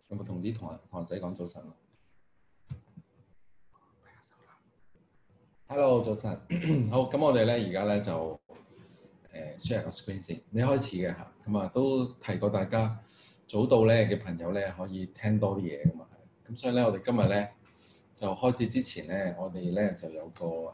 有冇同啲同學仔講早晨啊 ？Hello， 早晨。好，咁我哋咧而家咧就share 個 screen 先。未開始嘅嚇，咁啊都提過大家早到咧嘅朋友咧可以聽多啲嘢噶嘛。咁所以咧我哋今日咧就開始之前咧，我哋咧就有個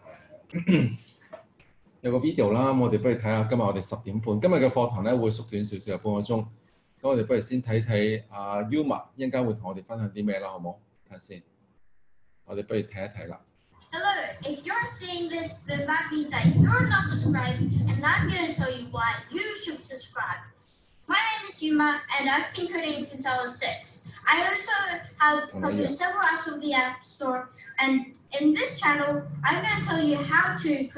有個 video 啦。我哋不如睇下今日我哋10點半今日嘅課堂咧會縮短少少，半個鐘。咁我哋不如先睇睇阿 Yuma 一陣間會同我哋分享啲咩啦，好冇？睇下先。我哋不如睇一睇啦。 Hello, if you're seeing this, then that means that you're not subscribed, and I'm going to tell you why you should subscribe. My name is Yuma, and I've been coding since I was 6. I also have published several apps on the App Store, and in this channel, I'm going to tell you how to create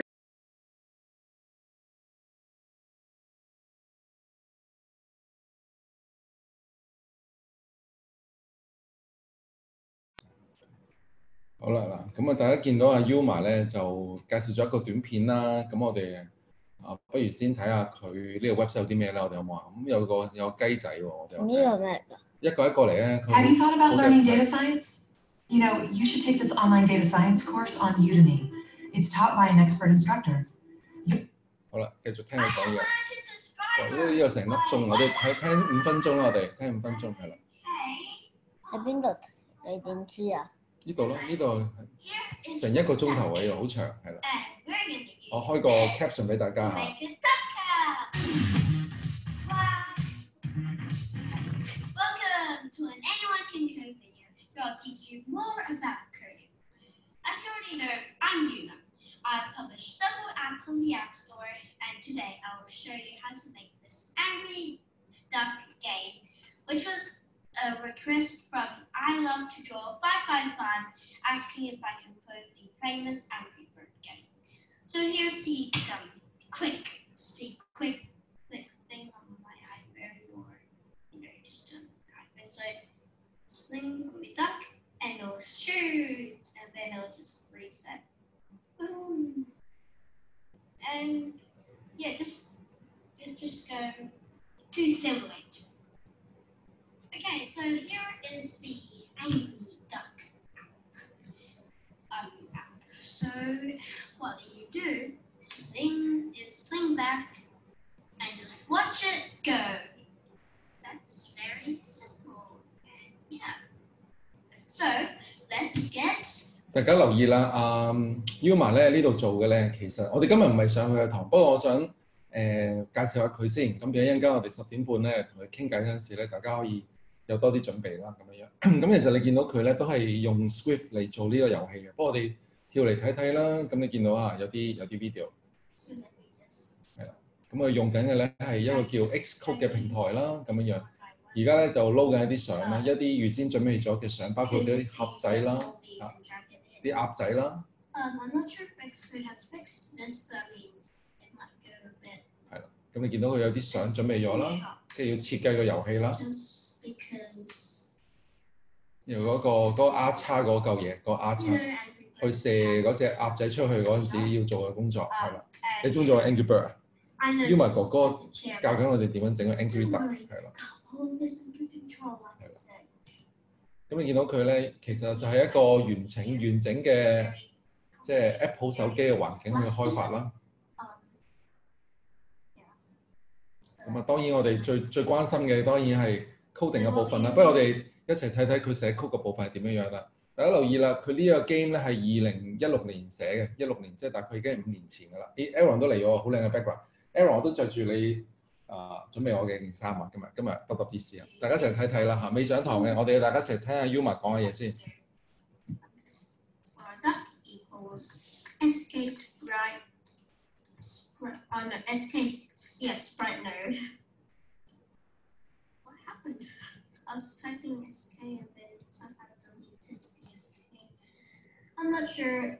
好啦嗱，咁啊大家見到阿 Yuma 咧就介紹咗一個短片啦，咁我哋不如先睇下佢呢個 website 有啲咩啦，我哋有冇啊？咁有雞仔喎，我哋有。 呢個咩嚟㗎？ 一個嚟咧。 Have you thought about learning data science? You know, you should take this online data science course on Udemy. It's taught by an expert instructor. 好啦，繼續聽佢講嘢。呢個成粒鐘，我哋聽5分鐘啦，我哋聽5分鐘係啦。 喺邊度？你點知啊？ 呢度咯，呢度成1個鐘頭喎，好長係啦。我開個 caption 俾大家嚇。 Welcome to an Anyone Can Code video where I'll teach you more about coding. As you already know, I'm Yuna. I've published several apps on the App Store, and today I will show you how to make this Angry Duck game, which was a request from I Love to Draw 555 asking if I can code the famous Angry Bird game. So here's the quick thing on my iPhone, or just iPhone. So sling the duck and it'll shoot, and then it'll just reset. Boom. And yeah, just go to simulate. Okay, so here is the Angry Duck app. So what you do, sling back and just watch it go. That's very simple. Yeah. So let's get. 大家留意啦，Yuma 咧呢度做嘅咧，其實我哋今日唔係上佢嘅堂，不過我想介紹下佢先。咁變一陣間我哋10點半咧同佢傾偈嗰陣時咧，大家可以有多啲準備啦，咁樣樣。咁其實你見到佢咧都係用 Swift 嚟做呢個遊戲嘅。不過我哋跳嚟睇睇啦。咁你見到啊有啲 video 係啦。咁佢用緊嘅咧係一個叫 Xcode 嘅平台啦，咁樣樣。而家咧就撈緊一啲相啦，一啲預先準備咗嘅相，包括啲盒仔啦，啲鴨仔啦。 I'm not sure if Xcode has fixed this, but I mean, it might go a bit. 係啦，咁你見到佢有啲相準備咗啦，跟住要設計個遊戲啦。然後嗰個 R 叉嗰嚿嘢，個 R 叉去射嗰隻鴨仔出去嗰陣時要做嘅工作係啦。你中意做 Angry Bird 啊？Yuma 哥哥教緊我哋點樣整個 Angry Duck 係啦。咁你見到佢咧，其實就係一個完整嘅即係 Apple 手機嘅環境去開發啦。咁啊，當然我哋最關心嘅當然係 coding 嘅部分啦。不如我哋一齊睇睇佢寫 code 嘅部分係點樣樣啦。大家留意啦，佢呢個 game 咧係2016年寫嘅，16年即係大概已經係5年前㗎啦。Aaron 都嚟咗，好靚嘅 background。Aaron 我都着住你準備我嘅件衫啊，今日揼啲事啊，大家一齊睇睇啦嚇。未上堂嘅，我哋大家一齊聽下 Yuma 講嘅嘢先。 Duck equals SK sprite. Oh no, sprite node. What happened? I was typing SK and then somehow deleted the SK. I'm not sure.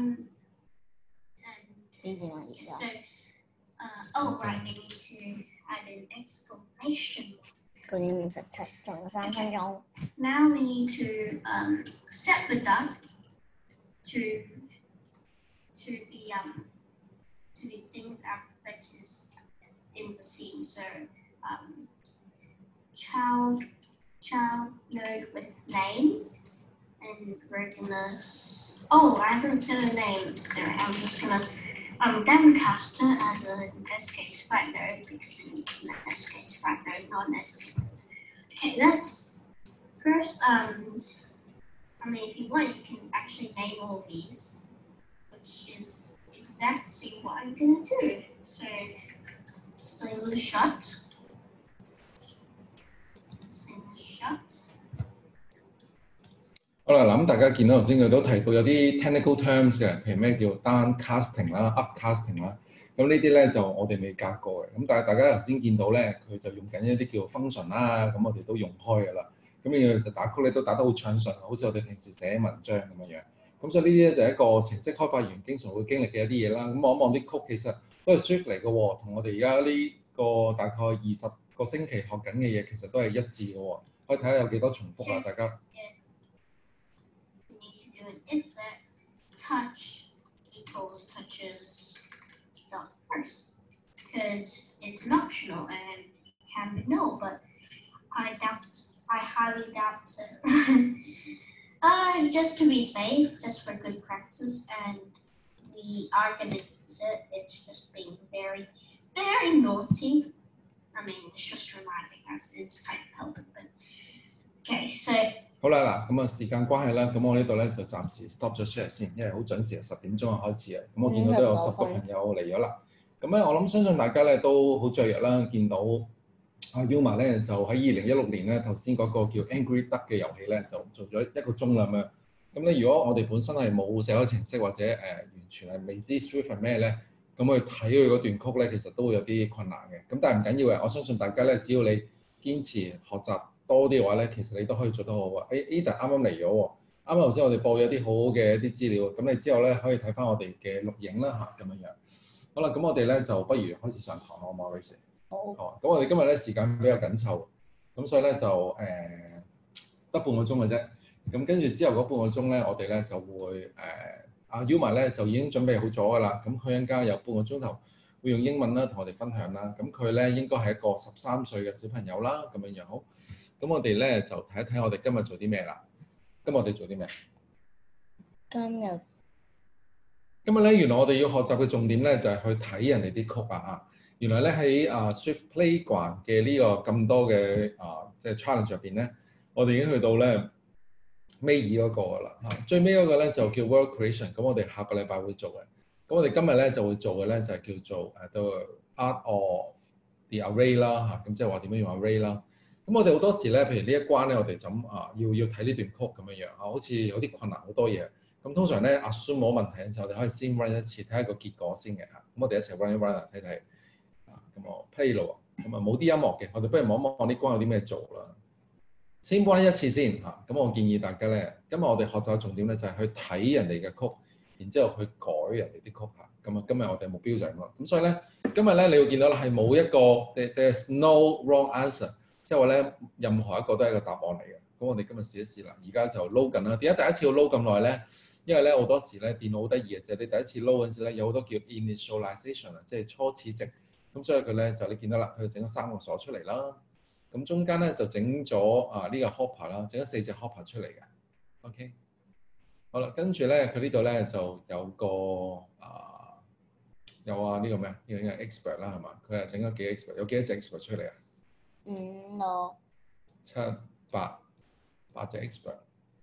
So, right, we need to add an exclamation. 9:57，仲有3分鐘。 Now we need to set the duck to the thing that is in the scene. So child child nerd with name, and we're gonna. Oh, I haven't said a name. There, I'm just gonna downcast her as an SK Sprite nerd because it's an SK Sprite nerd, not an SK. Okay, let's first. I mean, if you want, you can actually name all these, which is exactly what I'm gonna do. So, spoiler shot. Spoiler shot. 好啦，嗱咁大家見到頭先佢都提到有啲 technical terms 嘅，譬如咩叫 down casting 啦、up casting 啦，咁呢啲咧就我哋未教過嘅。咁但係大家頭先見到咧，佢就用緊一啲叫 function 啦，咁我哋都用開㗎啦。咁其實打曲咧都打得好暢順，好似我哋平時寫文章咁樣樣。咁所以呢啲咧就係一個程式開發員經常會經歷嘅一啲嘢啦。咁望一望啲曲其實都係 Swift 嚟嘅喎，同我哋而家呢個大概20個星期學緊嘅嘢其實都係一致嘅喎。可以睇下有幾多重複啊，大家。 You need to do an if that touch equals touches dot first because it's an optional and it can be no, but I highly doubt it. Just to be safe, just for good practice, and we are gonna use it. It's just being very, very naughty. I mean, it's just reminding us. It's kind of helping, but okay, so. 好啦，嗱，咁啊時間關係啦，咁我呢度咧就暫時 stop 咗 share 先，因為好準時10點鐘就開始啊。咁我見到都有10個朋友嚟咗啦。咁咧我諗相信大家咧都好雀躍啦，見到阿 Yuma 咧就喺2016年咧頭先嗰個叫 Angry Duck 嘅遊戲咧就做咗1個鐘啦咁樣。咁咧如果我哋本身係冇寫開程式或者完全係未知 Swift 係咩咧，咁去睇佢嗰段曲咧其實都會有啲困難嘅。咁但係唔緊要嘅，我相信大家咧只要你堅持學習多啲嘅話咧，其實你都可以做得好啊。Ada 啱啱嚟咗喎，啱啱頭先我哋播咗啲好好嘅一啲資料，咁你之後咧可以睇翻我哋嘅錄影啦嚇咁樣樣。好啦，咁我哋咧就不如開始上堂咯，Maurice。好。咁我哋今日咧時間比較緊湊，咁所以咧就得半個鐘嘅啫。咁跟住之後嗰半個鐘咧，我哋咧就會阿 Yuma 咧就已經準備好咗㗎啦。咁佢陣間有半個鐘頭會用英文啦同我哋分享啦。咁佢咧應該係一個13歲嘅小朋友啦，咁樣樣好。咁我哋咧就睇一睇我哋今日做啲咩啦。今日我哋做啲咩？今日咧原來我哋要學習嘅重點咧就係去睇人哋啲曲啊。原來咧喺Swift Playground 嘅呢個咁多嘅即係 challenge 入邊咧，我哋已經去到咧尾二嗰個㗎啦。最尾嗰個咧就叫 Word Creation， 咁我哋下個禮拜會做嘅。咁我哋今日咧就會做嘅咧就係叫做The Art of the Array 啦嚇，咁即係話點樣用 array 啦。咁我哋好多時咧，譬如呢一關咧，我哋就要睇呢段曲咁樣樣好似有啲困難好多嘢。咁通常咧assume 冇問題嘅時候，我哋可以先 run 一次睇下個結果先嘅嚇。咁我哋一齊 run 一 run 睇睇。咁我 play 咯，咁冇啲音樂嘅，我哋不如望一望啲關有啲咩做啦。先 run 一次先嚇。咁我建議大家咧，今日我哋學習嘅重點咧就係去睇人哋嘅曲，然之後去改人哋啲曲嚇。咁今日我哋目標就係咁咯。咁所以咧，今日咧你會見到啦，係冇一個 there's no wrong answer， 即係話咧任何一個都係一個答案嚟嘅。咁我哋今日試一試啦。而家就 load 緊啦。點解第一次要 load 咁耐咧？因為咧好多時咧電腦好得意嘅，就係你第一次 load 嗰陣時咧有好多叫 initialization 啊，即係初始值。咁所以佢咧就你見到啦，佢整咗3個鎖出嚟啦。咁中間咧就整咗呢個 hopper 啦，整咗4隻 hopper 出嚟嘅。OK， 好啦，跟住咧佢呢度咧就有個有呢個咩啊？呢個應該係 expert 啦，係嘛？佢係整咗幾 expert， 有幾多隻 expert 出嚟啊？5、6、7、8隻 expert。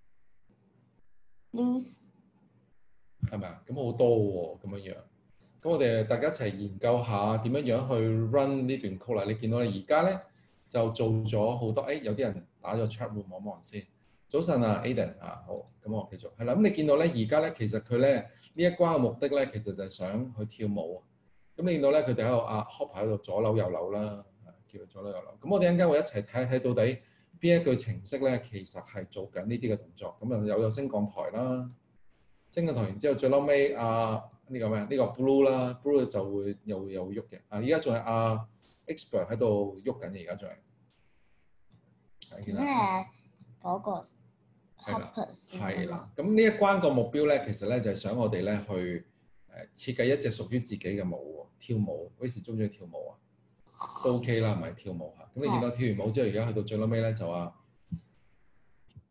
Lose 係咪啊？咁好多喎，咁樣樣。咁我哋大家一齊研究下點樣樣去 run 呢段曲啦。你見到你而家咧就做咗好多，有啲人打咗 chat room 望一望先。早晨啊 ，Aiden 好，咁我繼續。係啦，咁你見到咧而家咧其實佢咧呢一關嘅目的咧，其實就係想去跳舞啊。咁你見到咧佢哋喺度hop 喺度左扭右扭啦，叫佢左扭右扭。咁我哋陣間會一齊睇一睇到底邊一句程式咧其實係做緊呢啲嘅動作。咁啊有升降台啦，升降台完之後最撈尾呢個咩？呢個 blue 啦 ，blue 就會又喐嘅。而家仲係expert 喺度喐緊嘅，而家仲係。 即係嗰個 hoppers。 係啦，咁呢一關個目標咧，其實咧就係想我哋咧去設計一隻屬於自己嘅舞喎，跳舞。嗰時中唔中意跳舞啊？都 OK 啦，唔係跳舞嚇。咁你見到跳完舞之後，而家去到最撈尾咧就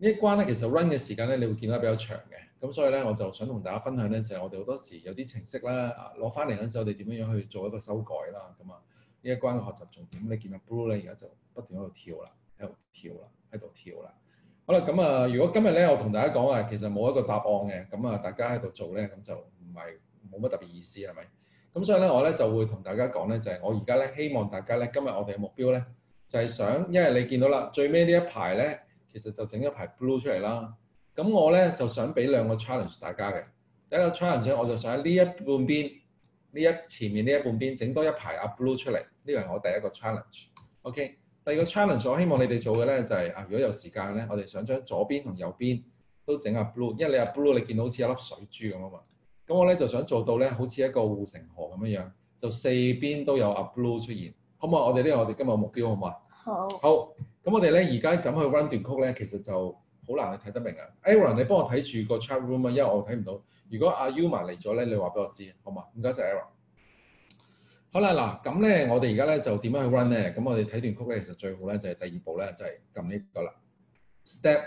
呢一關咧，其實 run 嘅時間咧，你會見到比較長嘅。咁所以咧，我就想同大家分享咧，就係我哋好多時有啲程式啦，攞翻嚟嗰陣時，我哋點樣去做一個修改啦。咁啊，呢一關嘅學習重點，你見到 Blue 咧，而家就不斷喺度跳啦，喺度跳啦。好啦，咁啊，如果今日咧，我同大家講話，其實冇一個答案嘅，咁啊，大家喺度做咧，咁就冇乜特別意思係咪？咁所以咧，我咧就會同大家講咧，就係我而家咧希望大家咧，今日我哋嘅目標咧，就係想，因為你見到啦，最尾呢一排咧，其實就整一排 blue 出嚟啦。咁我咧就想俾兩個 challenge 大家嘅。第一個 challenge 我就想喺呢一半邊，前面呢一半邊整多一排阿 blue 出嚟。呢個係我第一個 challenge。OK。第二個 challenge 我希望你哋做嘅咧就係如果有時間咧，我哋想將左邊同右邊都整阿 blue，因為你阿 blue 你見到好似一粒水珠咁啊嘛。咁我咧就想做到咧，好似一個護城河咁樣樣，就四邊都有阿 blue 出現，好唔好？我哋今日目標好唔好啊？ 好。 好，咁我哋咧而家怎去 run 段曲咧，其實就好難去睇得明啊。Aaron， 你幫我睇住個 chat room 啊，因為我睇唔到。如果阿 Yuma 嚟咗咧，你話俾我知，好嘛？唔該晒 Aaron。好啦，嗱，咁咧我哋而家咧就點樣去 run 咧？咁我哋睇段曲咧，其實最好咧就係第二步咧，就係撳呢個啦 ，step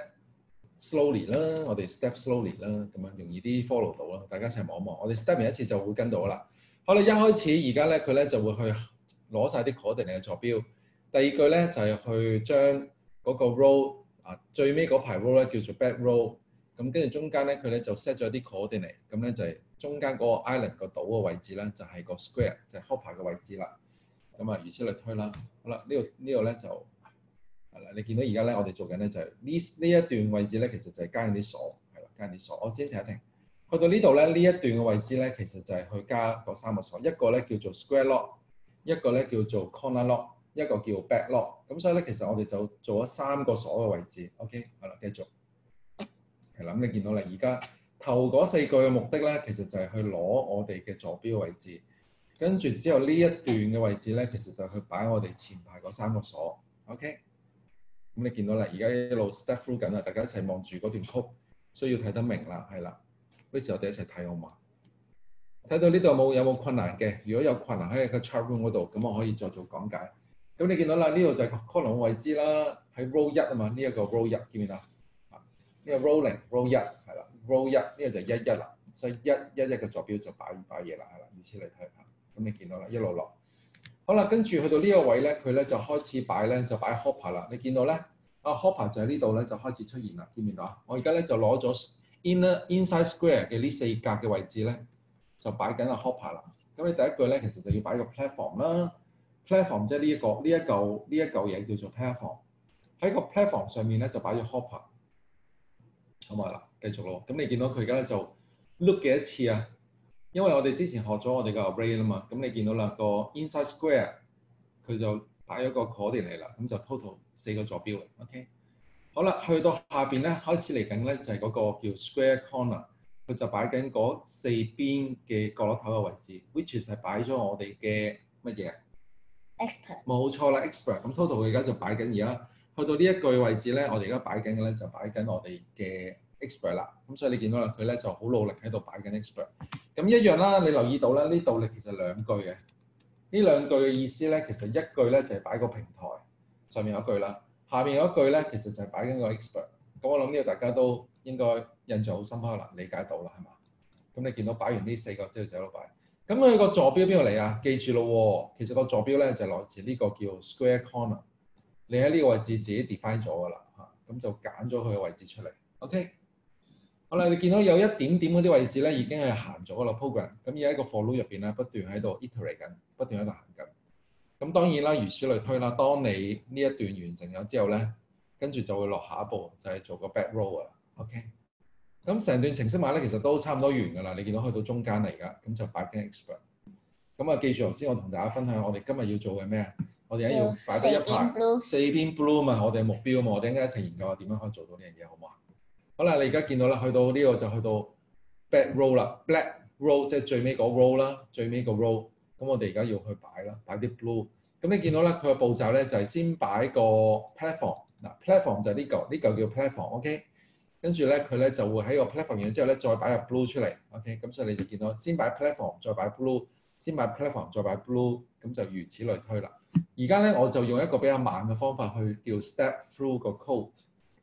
slowly 啦，我哋 step slowly 啦，咁樣容易啲 follow 到啦。大家一齊望一望，我哋 step 完一次就會跟到啦。好啦，一開始而家咧佢咧就會去攞晒啲 coordinate 嘅坐標。第二句咧就係去將嗰個 row 最尾嗰排 row 咧叫做 back row。咁跟住中間咧佢咧就 set 咗啲 coordinate， 咁咧就係中間嗰個 island 個島嘅位置咧就係個 square， 就係 hopper 嘅位置啦。咁啊，如此類推啦。好啦，呢度咧就係啦，你見到而家咧我哋做緊咧就係呢一段位置咧，其實就係加緊啲鎖，係啦，加緊啲鎖。我先停一停，去到呢度咧呢一段嘅位置咧，其實就係去加嗰三個鎖，一個咧叫做 square lock， 一個咧叫做 corner lock， 一個叫 back lock。咁所以咧其實我哋就做咗三個鎖嘅位置。OK， 好啦，繼續。係啦，咁你見到啦，而家頭嗰四句嘅目的咧，其實就係去攞我哋嘅坐標位置，跟住之後呢一段嘅位置咧，其實就係去擺我哋前排嗰三個鎖。OK， 咁你見到啦，而家一路 step through 緊啦，大家一齊望住嗰段曲，需要睇得明啦，係啦。呢時我哋一齊睇好嘛？睇到呢度有冇困難嘅？如果有困難喺個 chat room 嗰度，咁我可以再做講解。咁你見到啦，呢度就係 column 位置啦，喺 row 1啊嘛，呢一個 row 1見唔見啊？呢個 rolling row 1係啦 ，row 1呢個就係11啦，所以111嘅坐標就擺嘢啦，係啦，如此嚟睇下。咁你見到啦，一路落。好啦，跟住去到呢個位咧，佢咧就開始擺咧，就擺 hopper 啦。你見到咧，hopper 就喺呢度咧就開始出現啦，見唔見到啊？我而家咧就攞咗 inside square 嘅呢四格嘅位置咧，就擺緊阿 hopper 啦。咁你第一句咧，其實就要擺個 platform 啦 ，platform 即係呢一嚿嘢叫做 platform。喺個 platform 上面咧就擺咗 hopper。好嘛啦，繼續咯。咁你見到佢而家咧就 loop 幾多次啊？因為我哋之前學咗我哋個 array 啦嘛。咁你見到啦，個 inside square 佢就擺咗個 coordinate 嚟啦。咁就 total 4個坐標。OK， 好啦，去到下邊咧開始嚟緊咧就係嗰個叫 square corner， 佢就擺緊嗰四邊嘅角落頭嘅位置 ，which is 係擺咗我哋嘅乜嘢 expert 冇錯啦 ，expert。咁 total 佢而家就擺緊而家。去到呢一句位置咧，我哋而家擺緊嘅咧就擺緊我哋嘅 expert 啦。咁所以你見到啦，佢咧就好努力喺度擺緊 expert。咁一樣啦，你留意到啦，呢度咧其實兩句嘅。呢兩句嘅意思咧，其實一句咧就係擺個平台上面有一句啦，下面有一句咧其實就係擺緊個 expert。咁我諗呢個大家都應該印象好深刻啦，理解到啦，係嘛？咁你見到擺完呢四個之後就喺度擺。咁佢個坐標邊度嚟啊？記住咯，其實個坐標咧就係來自呢個叫 square corner。你喺呢個位置自己 define 咗㗎啦嚇，咁就揀咗佢嘅位置出嚟。OK， 好啦，你見到有一點點嗰啲位置咧已經係行咗㗎啦 program。咁而家喺個 for loop 入邊咧不斷喺度 iterate 緊，不斷喺度行緊。咁當然啦，如此類推啦。當你呢一段完成咗之後咧，跟住就會落下一步就係做個 back row 㗎啦。OK， 咁成段程式碼咧其實都差唔多完㗎啦。你見到去到中間嚟㗎，咁就擺緊 expert。咁啊，記住頭先我同大家分享，我哋今日要做嘅咩啊？我哋要擺多一排四邊 blue 嘛，我哋嘅目標嘛，我哋應該一齊研究下點樣可以做到呢樣嘢，好唔好啊？好啦，你而家見到啦，去到呢個就去到 back row 啦 ，black row 即係最尾個 row 啦，最尾個 row。咁我哋而家要去擺啦，擺啲 blue。咁你見到咧，佢嘅步驟咧就係先擺個 platform。嗱 platform 就係呢嚿叫 platform，OK。跟住咧，佢咧就會喺個 platform 完之後咧，再擺入 blue 出嚟，OK。咁所以你就見到先擺 platform， 再擺 blue， 先擺 platform， 再擺 blue， 咁就如此類推啦。而家咧，我就用一個比較慢嘅方法去叫 step through 個 code。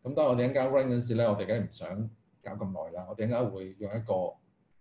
咁當我哋一間 run 嗰陣時咧，我哋梗係唔想搞咁耐啦，我哋應該會用一個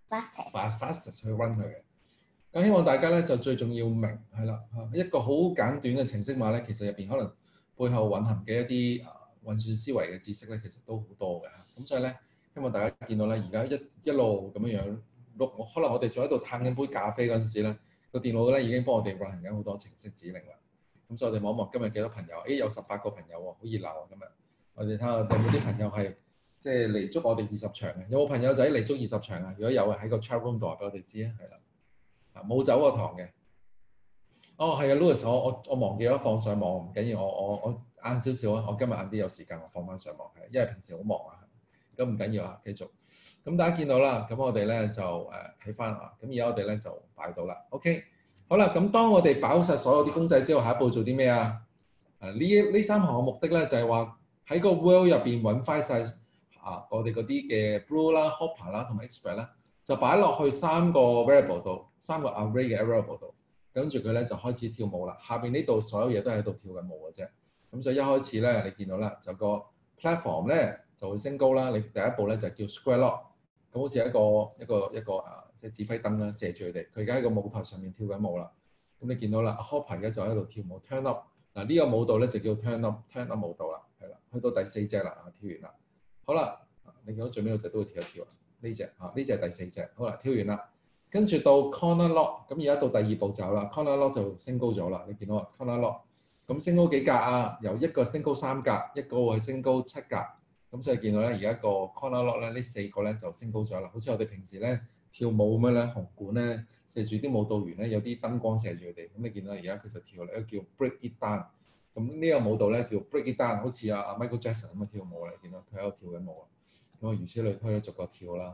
fastest 去 run 佢嘅。咁希望大家咧就最重要明係啦，一個好簡短嘅程式碼咧，其實入邊可能背後蘊含嘅一啲運算思維嘅知識咧，其實都好多嘅嚇。咁所以咧，希望大家見到咧，而家一路咁樣樣碌，可能我哋仲喺度嘆緊杯咖啡嗰陣時咧，個電腦咧已經幫我哋運行緊好多程式指令啦。咁所以我哋望一望今日幾多朋友？誒有18個朋友喎，好熱鬧啊！今日我哋睇下有冇啲朋友係即係嚟捉我哋20場嘅？有冇朋友仔嚟捉20場啊？如果有喺個 chat room 度話俾我哋知啊，係啦。冇走過堂嘅，哦係啊 Louis，我忘記咗放上網，唔緊要，我晏少少啊，我今日晏啲有時間，我放翻上網係，因為平時好忙啊，咁唔緊要啊，繼續。咁大家見到啦，咁我哋咧就睇翻啊，咁而家我哋咧就擺到啦 ，OK， 好啦，咁當我哋擺好晒所有啲公仔之後，下一步做啲咩啊？呢3項嘅目的咧就係話喺個 world 入邊揾翻晒我哋嗰啲嘅 blue 啦、hopper 啦同埋 expert 啦。就擺落去3個 variable 度，3個 array 嘅 variable 度，跟住佢咧就開始跳舞啦。下邊呢度所有嘢都喺度跳緊舞嘅啫。咁所以一開始咧，你見到啦，就個 platform 咧就會升高啦。你第一步咧就叫 square lock，咁好似一個即係指揮燈啦，射住佢哋。佢而家喺個舞台上面跳緊舞啦。咁你見到啦 ，hopper 而家就喺度跳舞 turn up。嗱呢個舞蹈咧就叫 turn up 舞蹈啦，係啦，去到第4隻啦，跳完啦。好啦，你見到最尾嗰隻都會跳一跳啊。呢隻呢隻係第4隻，好啦，跳完啦，跟住到 corner lock， 咁而家到第2步驟啦 ，corner lock 就升高咗啦，你見到啊 corner lock， 咁升高幾格啊？由一個升高3格，一個會升高7格，咁所以見到咧而家個 corner lock 咧呢4個咧就升高咗啦，好似我哋平時咧跳舞咁樣咧，紅館咧射住啲舞蹈員咧有啲燈光射住佢哋，咁你見到而家佢就跳嚟，一個叫 break it down， 咁呢個舞蹈咧叫 break it down， 好似阿 Michael Jackson 咁嘅跳舞啦，你見到佢喺度跳緊舞啊。咁啊，如此類推咧，逐個跳啦。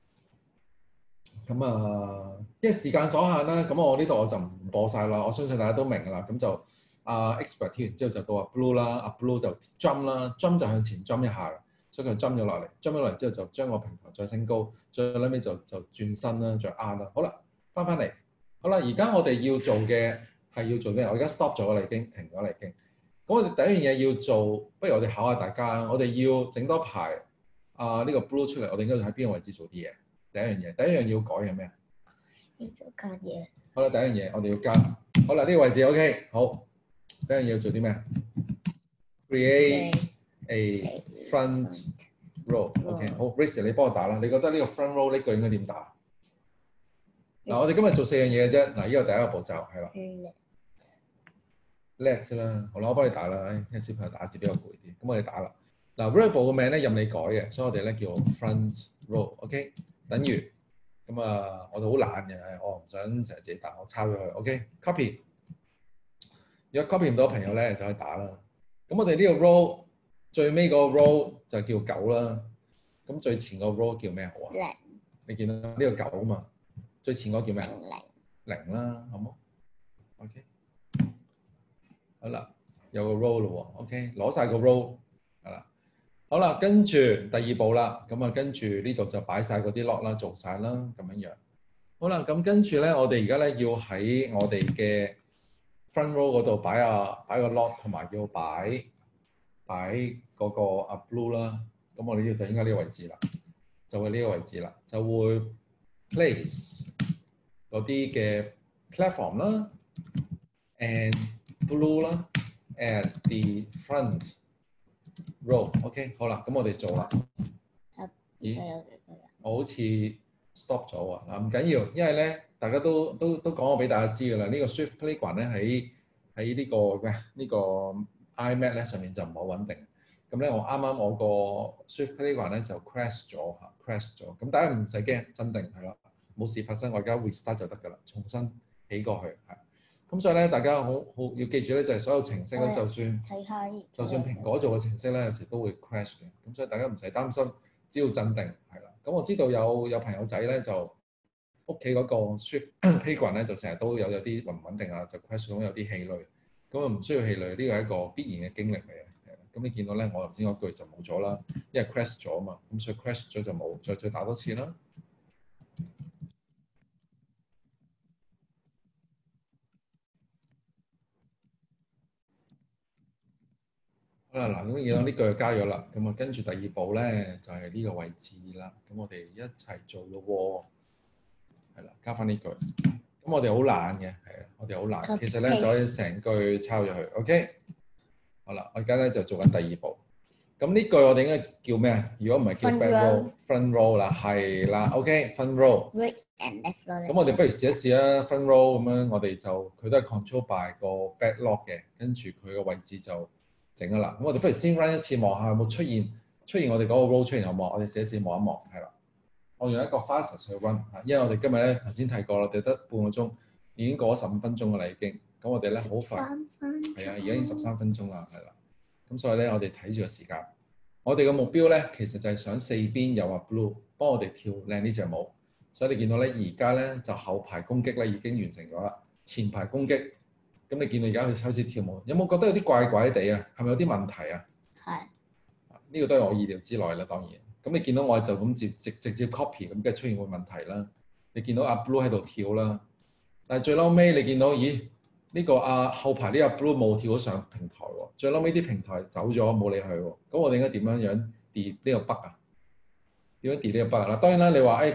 咁啊，因為時間所限啦，咁我呢度我就唔播晒啦。我相信大家都明㗎啦。咁就expert 跳完之後就到阿 blue 啦，阿 blue 就 jump 啦，jump 就向前 jump 一下，所以佢 jump 咗落嚟，jump 咗落嚟之後就將個平台再升高，最後尾就轉身啦，再壓啦。好啦，翻嚟。好啦，而家我哋要做嘅係要做咩？我而家 stop 咗啦，已經停咗啦，已經。咁我哋第一樣嘢要做，不如我哋考下大家，我哋要整多排。呢個 blue 出嚟，我哋應該喺邊個位置做啲嘢？第一樣要改係咩啊？ 要加嘢。 好啦，第一樣嘢我哋要加。好啦，呢個位置 OK， 好。第一樣嘢要做啲咩 ？Create a front row。OK， 好 ，Ricky 你幫我打啦。你覺得呢個 front row 呢句應該點打？嗱，我哋今日做4樣嘢嘅啫。嗱，呢個第一個步驟係啦。Let 啦，好啦，我幫你打啦。因為小朋友打字比較攰啲，咁我哋打啦。嗱 variable 個名咧任你改嘅，所以我哋咧叫 front row，OK， 等於咁啊，我哋好懶嘅，我唔想成日自己打，我抄咗佢 ，OK，copy。如果 copy 唔到嘅朋友咧就可以打啦。咁我哋呢個 row 最尾個 row 就叫9啦。咁最前個 row 叫咩好啊？0。你見到呢個9啊嘛？最前嗰個叫咩？0啦，好冇 ？OK。好啦，有個 row 咯喎 ，OK， 攞晒個 row 係啦。好啦，跟住第2步啦，咁啊跟住呢度就擺晒嗰啲 lock 啦，做晒啦，咁樣樣。好啦，咁跟住咧，我哋而家咧要喺我哋嘅 front row 嗰度擺個 lock， 同埋要擺嗰個 blue 啦。咁我哋呢度就應該呢個位置啦，就會呢個位置啦，就會 place 嗰啲嘅 platform 啦 and blue 啦 at the front row，OK， 好啦，咁我哋做啦。咦？我好似 stop 咗喎。嗱，唔緊要，因為咧大家都講過俾大家知㗎啦。呢個 Swift Playground 咧喺呢個 iMac 咧上面就唔係好穩定。咁咧我啱我個 Swift Playground 咧就 crash 咗。咁大家唔使驚，鎮定係啦，冇事發生，我而家 restart 就得㗎啦，重新起過去係。咁所以咧，大家好要記住咧，就係所有程式咧，就算蘋果做嘅程式咧，有時都會 crash 嘅。咁所以大家唔使擔心，只要鎮定係啦。咁我知道有朋友仔咧，就屋企嗰個 Swift Playground 咧，就成日都有啲唔穩定啊，就 crash 到有啲氣餒。咁啊唔需要氣餒，呢個係一個必然嘅經歷嚟嘅。咁你見到咧，我頭先嗰句就冇咗啦，因為 crash 咗啊嘛。咁所以 crash 咗就冇，再打多次啦。 好啦，嗱，咁你見到呢句加咗啦，咁啊跟住第二步咧就係呢個位置啦。咁我哋一齊做咯喎，係啦，加翻呢句。咁我哋好懶嘅，係啊，我哋好懶。 Copy 其實咧就可以成句抄咗佢。OK，好啦，我而家咧就做緊第二步。咁呢句我哋應該叫咩啊？如果唔係叫 Front back row，front row 啦，係啦。OK，front row。 Right and left row 咁我哋不如試一試啦，front row 咁樣，我哋就佢都係 control by 個 back lock 嘅，跟住佢個位置就整咗啦。咁我哋不如先 run 一次，望下有冇出現我哋嗰個 row 出現有冇？我哋試一試望一望，係啦。我用一個 fast 去 run 嚇，因為我哋今日咧頭先提過啦，我哋得半個鐘，已經過咗15分鐘噶啦已經。咁我哋咧好快， 3分鐘。 係啊，而家已經13分鐘啦，係啦。咁所以咧，我哋睇住個時間。我哋嘅目標咧，其實就係想四邊有啊 blue 幫我哋跳靚呢隻舞。所以你見到咧，而家咧就後排攻擊咧已經完成咗啦，前排攻擊。咁你見到而家佢開始跳舞，有冇覺得有啲怪怪地啊？係咪有啲問題啊？ 係。 呢個都係我意料之內啦，當然。咁你見到我就咁直接 copy，咁梗係出現個問題啦。你見到阿 blue 喺度跳啦，但係最嬲尾你見到，咦？呢個後排呢個 blue 冇跳咗上平台喎，最嬲尾啲平台走咗冇理佢喎，咁我哋應該點樣 delete 呢個 bug 啊？點樣 delete 呢個 bug 嗱？當然啦，你話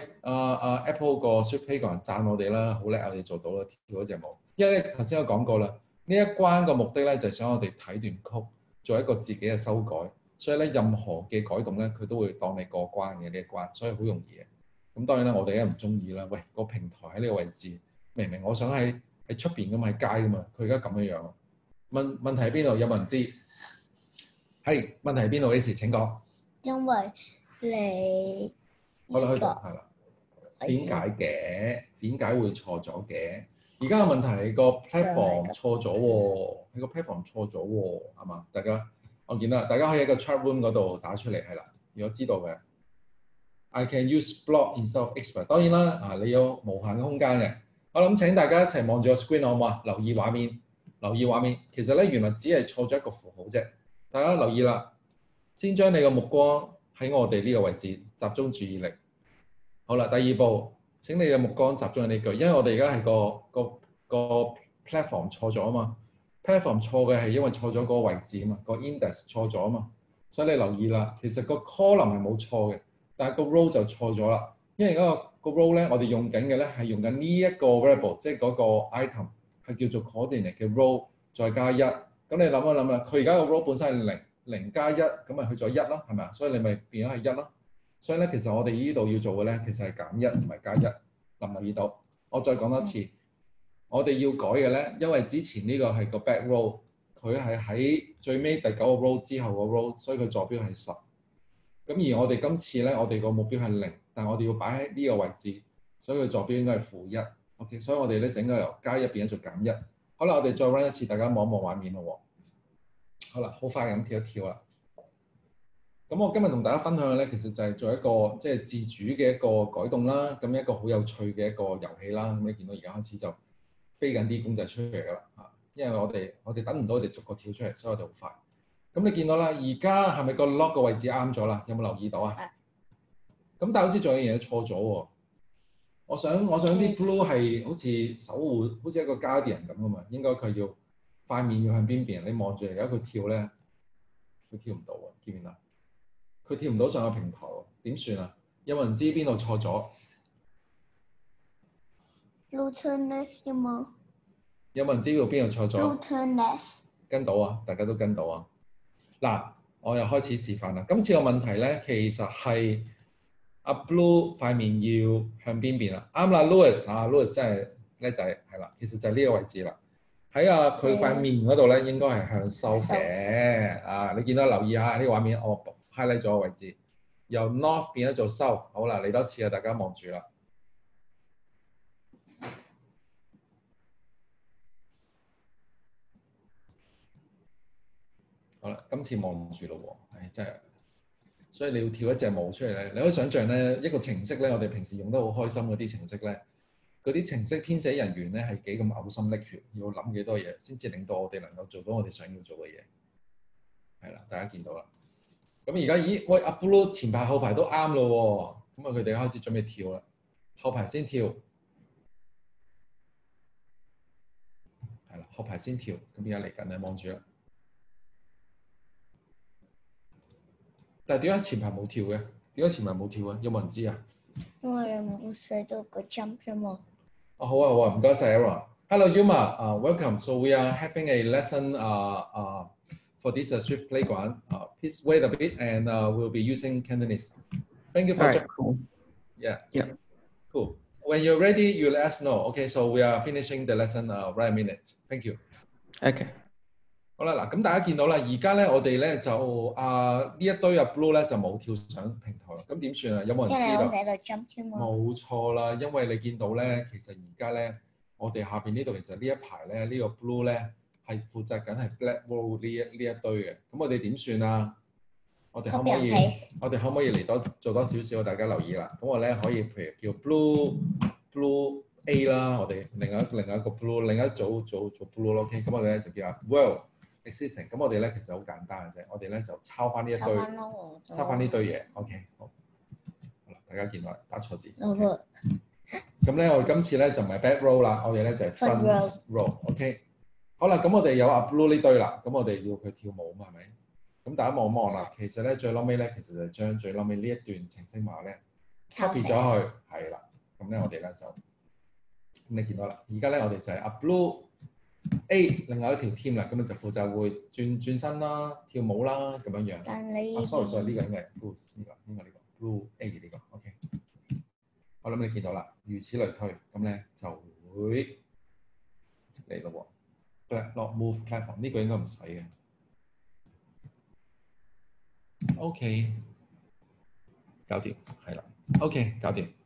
Apple 個 SweetPay 個人讚我哋啦，好叻，我哋做到啦，跳咗隻舞。因為咧頭先我講過啦，呢一關個目的咧就係想我哋睇段曲，做一個自己嘅修改，所以咧任何嘅改動咧佢都會當你過關嘅呢一關，所以好容易嘅。咁當然啦，我哋梗係唔中意啦。喂，個平台喺呢個位置，明明我想喺出邊噶嘛，喺街噶嘛，佢而家咁樣樣。問題喺邊度？有冇人知？係問題喺邊度？幾時？請講。 因為你好啦， 呢去到係啦。點解嘅？點解會錯咗嘅？而家嘅問題係個 platform 錯咗喎，係個 platform 錯咗喎，係嘛？大家我見到大家可以喺個 chat room 嗰度打出嚟，係啦。如果知道嘅 ，I can use block instead of expert。當然啦，你有無限嘅空間嘅。我諗請大家一齊望住個 screen 好唔好啊？留意畫面，留意畫面。其實咧原來只係錯咗一個符號啫。大家留意啦，先將你個目光喺我哋呢個位置集中注意力。好啦，第二步，請你嘅目光集中喺呢句，因為我哋而家係個 platform 錯咗啊嘛。platform 錯嘅係因為錯咗嗰個位置啊嘛，個 index 錯咗啊嘛。所以你留意啦，其實個 column 係冇錯嘅，但係個 row 就錯咗啦。因為而家個 row 咧，我哋用緊嘅咧係用緊呢一個 variable，即係嗰個 item 係叫做 coordinate 嘅 row 再加1。咁你諗一諗啦，佢而家個 row 本身係0加1，咁咪去咗1咯，係咪啊？所以你咪變咗係1咯。所以咧，其實我哋呢度要做嘅咧，其實係減1同埋加1。留唔留意到？我再講多次，我哋要改嘅咧，因為之前呢個係個 back row，佢係喺最尾第9個 row 之後個 row，所以佢坐標係10。咁而我哋今次咧，我哋個目標係0，但係我哋要擺喺呢個位置，所以佢坐標應該係-1。OK，所以我哋咧整個由加1變咗做減1。好啦，我哋再 run 一次，大家望一望畫面咯喎。好啦，好快咁跳一跳啦。咁我今日同大家分享嘅咧，其實就係做一個即係自主嘅一個改動啦。咁一個好有趣嘅一個遊戲啦。咁你見到而家開始就飛緊啲公仔出嚟㗎啦嚇，因為我哋等唔到佢哋逐個跳出嚟，所以我哋好快。咁你見到啦，而家係咪個 lock 個位置啱咗啦？有冇留意到啊？咁但係好似仲有嘢錯咗喎。我想啲 blue 係好似守護，好似一個 guardian 咁啊嘛。應該佢要塊面要向邊邊？你望住而家佢跳咧，佢跳唔到啊！見唔見啊？佢跳唔到上個平台喎，點算啊？有冇人知邊度錯咗？ Blue turn left 有冇？ 有冇人知道邊度錯咗 Blue turn left。 跟到啊！大家都跟到啊！嗱，我又開始示範啦。今次個問題咧，其實係阿 Blue 塊面要向邊邊啦。啱啦，Louis 啊，Louis 真係叻仔，係啦。其實就係呢個位置啦。喺佢塊面嗰度咧，應該係向收嘅。啊，你見到留意下呢個畫面，我 highlight 咗個位置，由 North 變咗做 South。好啦，嚟多次啊，大家望住啦。好啦，今次望住咯喎，唉，真係，所以你要跳一隻舞出嚟咧，你可以想象咧，一個程式咧，我哋平時用得好開心嗰啲程式咧，嗰啲程式編寫人員咧係幾咁嘔心瀝血，要諗幾多嘢先至令到我哋能夠做到我哋想要做嘅嘢，係啦，大家見到啦。咁而家咦，喂，阿 Blue 前排後排都啱咯喎，咁啊佢哋開始準備跳啦，後排先跳，係啦，後排先跳，咁而家嚟緊你望住啦。 但係點解前排冇跳嘅？點解前排冇跳啊？有冇人知啊？ 因為你冇寫到個 jump 啫嘛。 哦，好啊，好啊，唔該晒 Aaron。Hello Yuma, welcome. So we are having a lesson for this Swift playground. Please wait a bit, and we'll be using Cantonese. Thank you for All right, joining. cool. Yeah. Yeah. Cool. When you're ready, you let us know. Okay, so we are finishing the lesson right a minute. Thank you. Okay. 好啦，嗱，咁大家見到啦，而家咧我哋咧就呢一堆blue 咧就冇跳上平台，咁點算啊？有冇因為人知道？ 我寫到 jump 啫嘛。 冇錯啦，因為你見到咧，其實而家咧，我哋下邊呢度其實呢一排咧，呢個 blue 咧係負責緊係 black row 呢一堆嘅，咁我哋點算啊？我哋可唔可以 Copy and paste 我哋可唔可以嚟做多少少？大家留意啦。咁我咧可以譬如叫 blue A 啦，我哋另一個 blue 另一組做 blue 咯 ，OK， 咁我哋咧就叫 world existing。咁我哋咧其實好簡單嘅啫，我哋咧就抄翻呢一堆，抄翻呢堆嘢 ，OK， 好。好啦，大家見到啦，打錯字。咁咧，我哋今次咧就唔係 back row 啦，我哋咧就係 front row，OK。好啦，咁我哋有blue 呢堆啦，咁我哋要佢跳舞嘛，係咪？咁大家望一望啦，其實咧最撈尾咧，其實就將最撈尾呢一段程式碼咧 copy 咗去，係啦。咁咧我哋咧就，咁你見到啦，而家咧我哋就係 blue A 另外一條 team 啦，咁就負責會轉身啦、跳舞啦咁樣樣。 但你 sorry，呢個應該係 blue 呢個 blue A 呢個 ，OK。我諗你見到啦，如此類推，咁咧就會嚟咯喎。Black Lock Move Platform 呢個應該唔使嘅。OK， 搞掂，係啦。OK， 搞掂。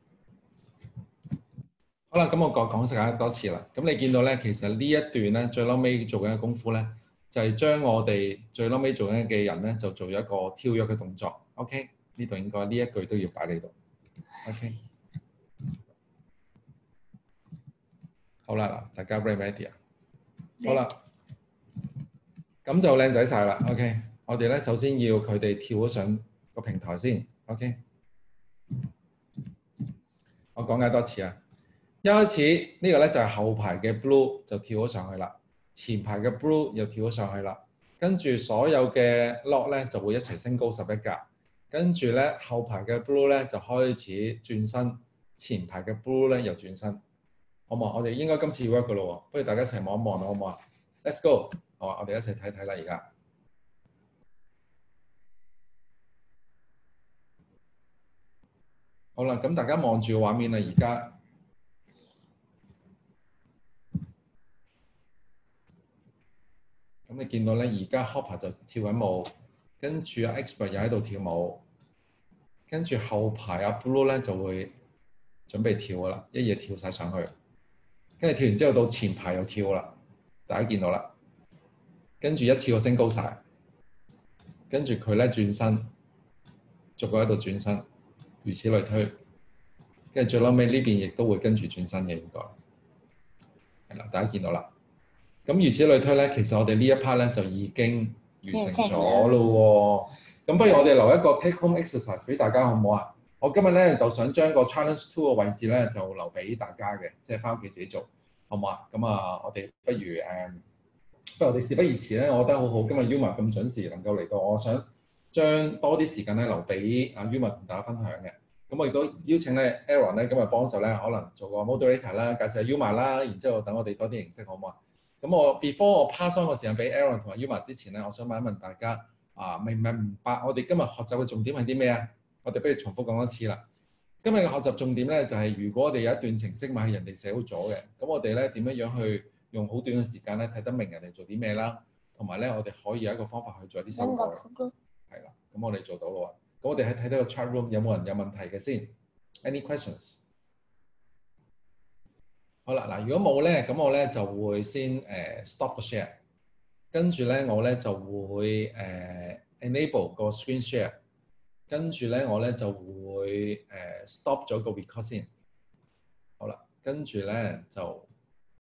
好啦，咁我講晒多次啦。咁你見到咧，其實呢一段咧最撈尾做緊嘅功夫咧，就係將我哋最撈尾做緊嘅人咧，就做咗一個跳躍嘅動作。OK， 呢度應該呢一句都要擺喺度。OK。好啦，嗱，大家 ready 啊？好啦，咁就靚仔晒啦。OK， 我哋咧首先要佢哋跳咗上個平台先。OK， 我講解多次啊。一開始呢個咧就係後排嘅 blue 就跳咗上去啦，前排嘅 blue 又跳咗上去啦，跟住所有嘅 lock 咧就會一齊升高11格，跟住咧後排嘅 blue 咧就開始轉身，前排嘅 blue 咧又轉身。好唔好？我哋應該今次 work 噶咯喎，不如大家一齊望一望啦，好唔好啊 ？Let's go！ 好啊，我哋一齊睇睇啦，而家。好啦，咁大家望住個畫面啦，而家。咁你見到咧，而家 Hopper 就跳緊舞，跟住阿 Expert 又喺度跳舞，跟住後排阿 Blue 咧就會準備跳噶啦，一嘢跳晒上去。跟住跳完之後到前排又跳啦，大家見到啦。跟住一次過升高晒，跟住佢咧轉身，逐個喺度轉身，如此類推。跟住最撈尾呢邊亦都會跟住轉身嘅，應該係啦，大家見到啦。咁如此類推咧，其實我哋呢一 part 咧就已經完成咗咯喎。咁不如我哋留一個 take home exercise 俾大家好唔好啊？我今日咧就想將個 challenge 2嘅位置咧就留俾大家嘅，即係翻屋企自己做，好唔好啊？咁啊，我哋不如我哋事不宜遲咧，我覺得好好。今日 Yuma 咁準時能夠嚟到，我想將多啲時間咧留俾阿 Yuma 同大家分享嘅。咁我亦都邀請咧 Aaron 咧今日幫手咧，可能做個 moderator 啦，介紹下 Yuma 啦，然之後等我哋多啲認識，好唔好啊？咁我 before 我 pass on 個時間俾 Aaron 同埋 Yuma 之前咧，我想問一問大家明唔明白我哋今日學習嘅重點係啲咩啊？我哋不如重複講多次啦。今日嘅學習重點咧就係、是，如果我哋有一段程式碼係人哋寫好咗嘅，咁我哋咧點樣去用好短嘅時間咧睇得明人哋做啲咩啦，同埋咧我哋可以有一個方法去做啲修改。係啦，咁我哋做到咯喎。咁我哋喺睇到個 chat room 有冇人有問題嘅先 ？Any questions？好啦，嗱，如果冇咧，咁我咧就會先stop 個 share， 跟住咧我咧就會enable 個 screen share， 跟住咧我咧就會stop 咗個 record 先。好啦，跟住咧就